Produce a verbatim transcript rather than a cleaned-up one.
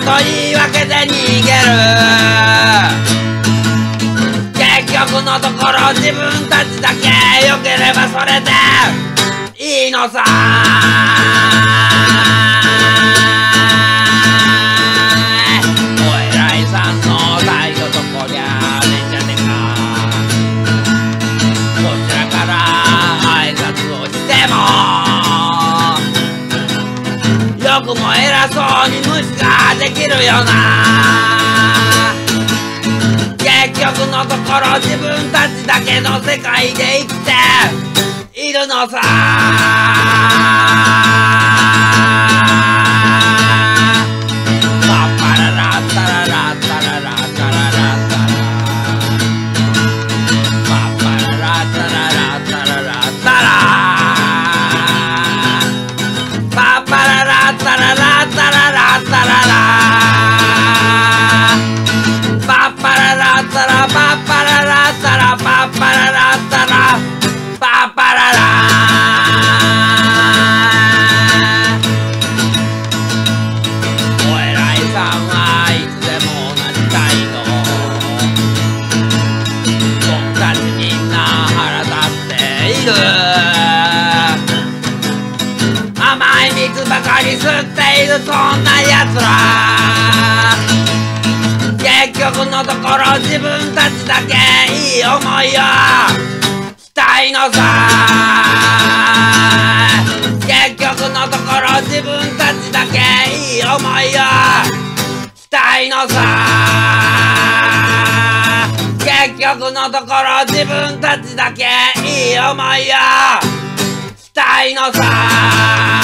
と言い訳で逃げる。結局のところ自分たちだけ良ければそれでいいのさ。お偉いさんの態度とこりゃめちゃでか。こちらから挨拶をしてもよくも偉そうに無視ができるよな。結局のところ自分たちだけの世界で生きているのさ。パッパララッタララッタララッタララッタラパッパララッタララッタララッタラパッパララッタララッタララッタララパッパララッタラパッパララッタラパッパララッタラパッパララ。お偉いさんはいつでも同じ態度。僕たちみんな腹立っている。甘い水ばかり吸っているそんな奴ら。結局のところ自分たちだけいい思いをしたいのさ。結局のところ自分たちだけいい思いをしたいのさ。結局のところ自分たちだけいい思いをしたいのさ。